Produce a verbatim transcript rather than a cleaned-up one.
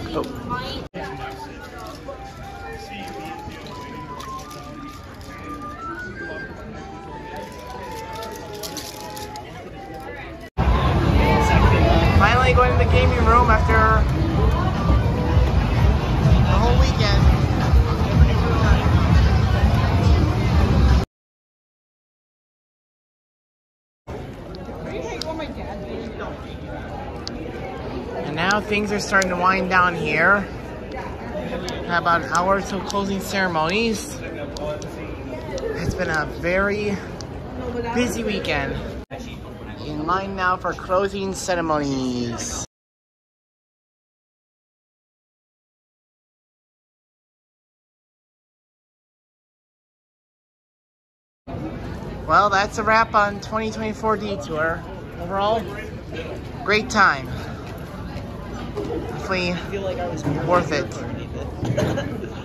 Oh. Finally going to the gaming room after the whole weekend. And now things are starting to wind down here. About an hour till closing ceremonies. It's been a very busy weekend. In line now for closing ceremonies. Well, that's a wrap on twenty twenty-four Detour. Overall, great time. Definitely worth it.